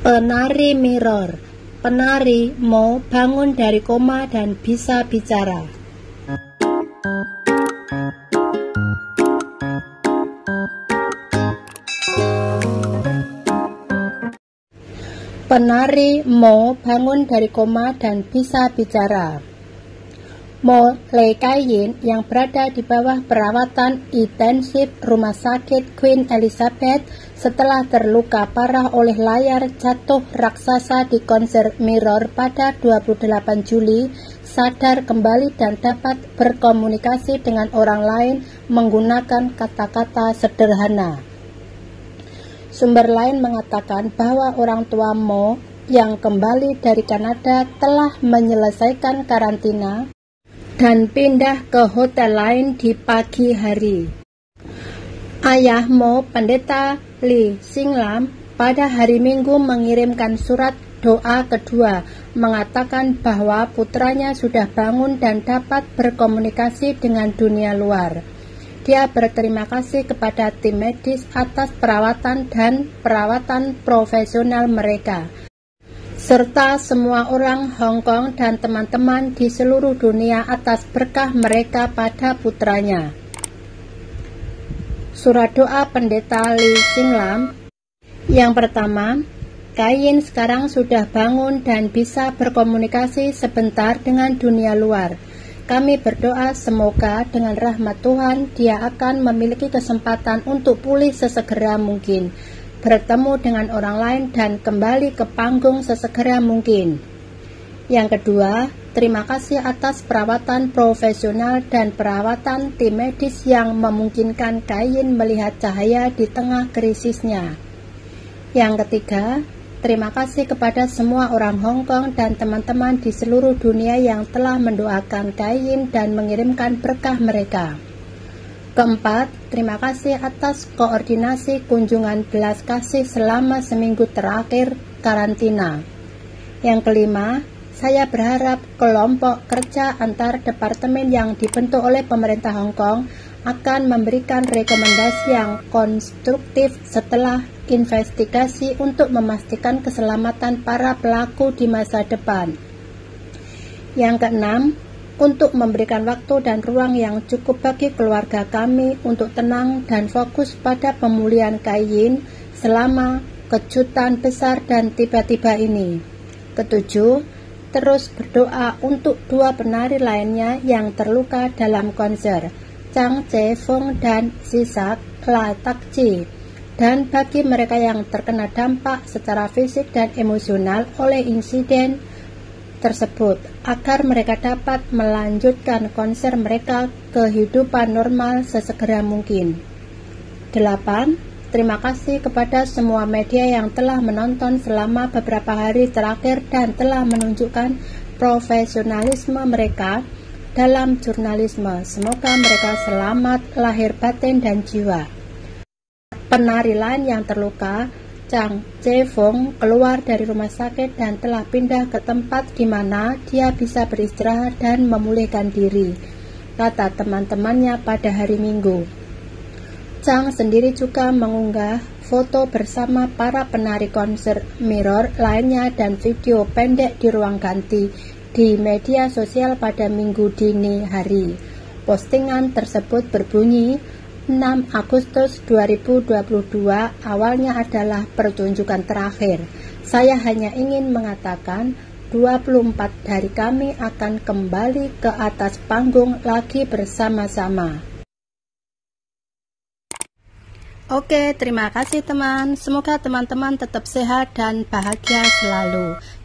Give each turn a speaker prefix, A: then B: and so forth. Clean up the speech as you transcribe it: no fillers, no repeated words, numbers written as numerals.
A: Penari mirror. Penari mau bangun dari koma dan bisa bicara. Penari mau bangun dari koma dan bisa bicara. Mo Lee Kai-yin yang berada di bawah perawatan intensif Rumah Sakit Queen Elizabeth setelah terluka parah oleh layar jatuh raksasa di konser Mirror pada 28 Juli, sadar kembali dan dapat berkomunikasi dengan orang lain menggunakan kata-kata sederhana. Sumber lain mengatakan bahwa orang tua Mo yang kembali dari Kanada telah menyelesaikan karantina dan pindah ke hotel lain di pagi hari. Ayah Mo, Pendeta Lee Sing-lam, pada hari Minggu mengirimkan surat doa kedua, mengatakan bahwa putranya sudah bangun dan dapat berkomunikasi dengan dunia luar. Dia berterima kasih kepada tim medis atas perawatan dan perawatan profesional mereka, serta semua orang Hong Kong dan teman-teman di seluruh dunia atas berkah mereka pada putranya. Surat doa Pendeta Lee Sing-lam. Yang pertama, Kai-yin sekarang sudah bangun dan bisa berkomunikasi sebentar dengan dunia luar. Kami berdoa semoga dengan rahmat Tuhan dia akan memiliki kesempatan untuk pulih sesegera mungkin, bertemu dengan orang lain dan kembali ke panggung sesegera mungkin. Yang kedua, terima kasih atas perawatan profesional dan perawatan tim medis yang memungkinkan Kai-yin melihat cahaya di tengah krisisnya. Yang ketiga, terima kasih kepada semua orang Hong Kong dan teman-teman di seluruh dunia yang telah mendoakan Kai-yin dan mengirimkan berkah mereka. Keempat, terima kasih atas koordinasi kunjungan belas kasih selama seminggu terakhir karantina. Yang kelima, saya berharap kelompok kerja antar departemen yang dibentuk oleh pemerintah Hong Kong akan memberikan rekomendasi yang konstruktif setelah investigasi untuk memastikan keselamatan para pelaku di masa depan. Yang keenam, untuk memberikan waktu dan ruang yang cukup bagi keluarga kami untuk tenang dan fokus pada pemulihan Kai-yin selama kejutan besar dan tiba-tiba ini. Ketujuh, terus berdoa untuk dua penari lainnya yang terluka dalam konser, Chang Che-fung dan Sisak La Tak-chi, dan bagi mereka yang terkena dampak secara fisik dan emosional oleh insiden tersebut, agar mereka dapat melanjutkan konser mereka kehidupan normal sesegera mungkin. 8. Terima kasih kepada semua media yang telah menonton selama beberapa hari terakhir dan telah menunjukkan profesionalisme mereka dalam jurnalisme. Semoga mereka selamat lahir batin dan jiwa. Penari lain yang terluka, Chang Che-fung, keluar dari rumah sakit dan telah pindah ke tempat di mana dia bisa beristirahat dan memulihkan diri, kata teman-temannya pada hari Minggu. Chang sendiri juga mengunggah foto bersama para penari konser Mirror lainnya dan video pendek di ruang ganti di media sosial pada Minggu dini hari. Postingan tersebut berbunyi, 6 Agustus 2022 awalnya adalah pertunjukan terakhir. Saya hanya ingin mengatakan 24 dari kami akan kembali ke atas panggung lagi bersama-sama. Oke, terima kasih teman. Semoga teman-teman tetap sehat dan bahagia selalu.